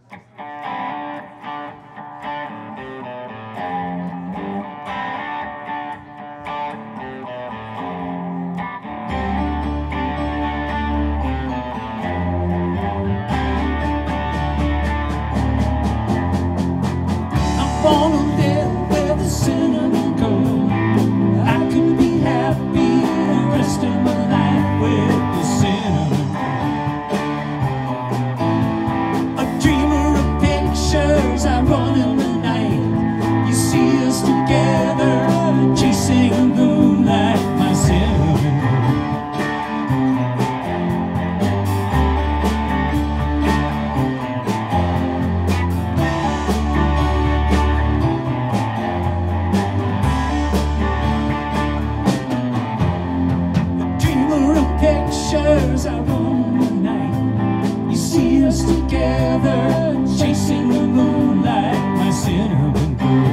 Wanna live where the cinnamon goes. I could be happy the rest of my life with the cinnamon. A dreamer of pictures, I run in the night. You see us together, chasing the moonlight, my cinnamon. Pictures I want the night. You see us together, chasing the moonlight, my cinnamon girl.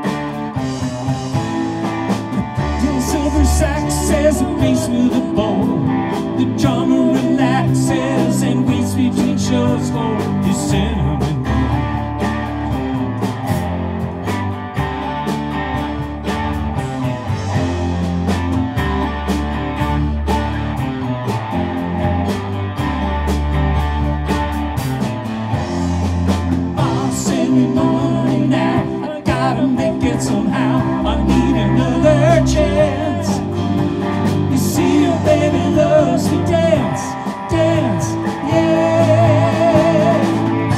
The silver sax says a face with a bow. The drummer relaxes and waits between shows for his cinnamon girl. Money now, I gotta make it somehow. I need another chance. You see, your baby loves to dance, dance, yeah.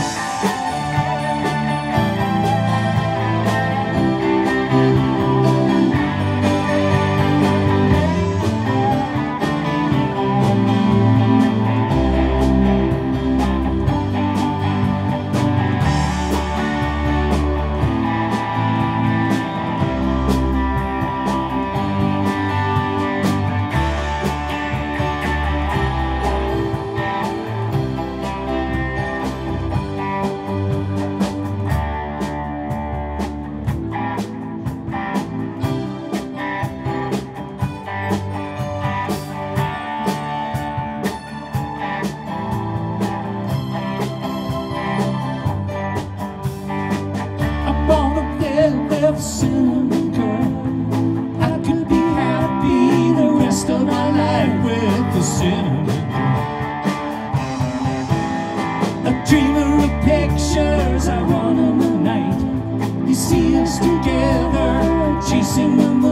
Cinnamon girl, I could be happy the rest of my life with the cinnamon girl. A dreamer of pictures I run in the night. You see us together, chasing the moon.